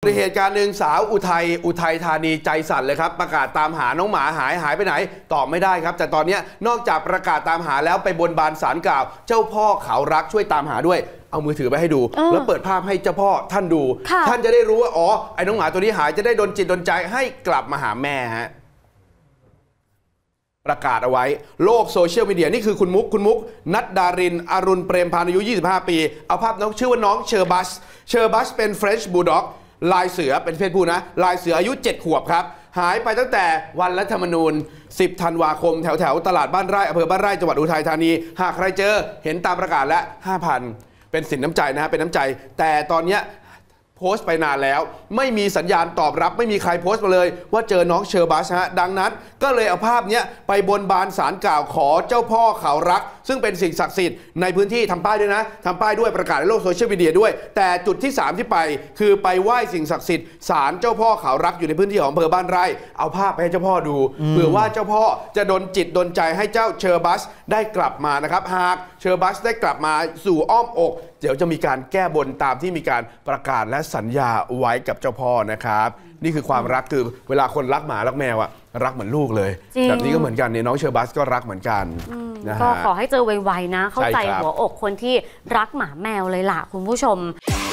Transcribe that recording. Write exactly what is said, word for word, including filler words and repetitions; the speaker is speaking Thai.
เหตุการณ์หนึ่งสาวอุทัยอุทัยธานีใจสั่นเลยครับประกาศตามหาน้องหมาหายหายไปไหนตอบไม่ได้ครับแต่ตอนนี้นอกจากประกาศตามหาแล้วไปบนบานศาลกล่าวเจ้าพ่อเขารักช่วยตามหาด้วยเอามือถือไปให้ดูแล้วเปิดภาพให้เจ้าพ่อท่านดูท่านจะได้รู้ว่าอ๋อไอ้น้องหมาตัวนี้หายจะได้ดลจิตดลใจให้กลับมาหาแม่ฮะประกาศเอาไว้โลกโซเชียลมีเดียนี่คือคุณมุกคุณมุกนัดดารินอรุณเปรมพานุอายุยี่สิบห้าปีเอาภาพน้องชื่อว่าน้องเชอร์บัสเชอร์บัสเป็นเฟรนช์บูลด็อกลายเสือเป็นเพศผู้นะลายเสืออายุเจ็ดขวบครับหายไปตั้งแต่วันรัฐธรรมนูญสิบธันวาคมแถวแถวตลาดบ้านไร่อำเภอบ้านไร่จังหวัดอุทัยธานีหากใครเจอเห็นตามประกาศแล้ว ห้าพัน เป็นสินน้ำใจนะฮะเป็นน้ำใจแต่ตอนนี้โพสต์ไปนานแล้วไม่มีสัญญาณตอบรับไม่มีใครโพสต์มาเลยว่าเจอน้องเชอร์บัสฮะดังนั้นก็เลยเอาภาพนี้ไปบนบานศาลกล่าวขอเจ้าพ่อเขารักซึ่งเป็นสิ่งศักดิ์สิทธิ์ในพื้นที่ทำป้ายด้วยนะทำป้ายด้วยประกาศในโลกโซเชียลมีเดียด้วยแต่จุดที่สามที่ไปคือไปไหว้สิ่งศักดิ์สิทธิ์ศาลเจ้าพ่อเขารักอยู่ในพื้นที่ของอำเภอบ้านไร่เอาภาพไปให้เจ้าพ่อดูเผื่อว่าเจ้าพ่อจะดลจิตดลใจให้เจ้าเชอร์บัสได้กลับมานะครับหากเชอร์บัสได้กลับมาสู่อ้อมอกเดี๋ยวจะมีการแก้บนตามที่มีการประกาศและสัญญาไว้กับเจ้าพ่อนะครับนี่คือความรักคือเวลาคนรักหมารักแมวอะรักเหมือนลูกเลยแบบนี้ก็เหมือนกันเนี่ยน้องเชอร์บัสก็รักเหมือนกันนะฮะก็ขอให้เจอไวๆนะเข้าใจหัวอกคนที่รักหมาแมวเลยล่ะคุณผู้ชม